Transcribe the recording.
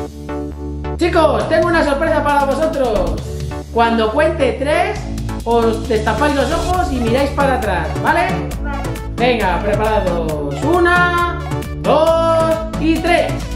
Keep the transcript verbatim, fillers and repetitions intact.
Chicos, tengo una sorpresa para vosotros. Cuando cuente tres, os destapáis los ojos y miráis para atrás, ¿vale? Venga, preparados. Una, dos y tres.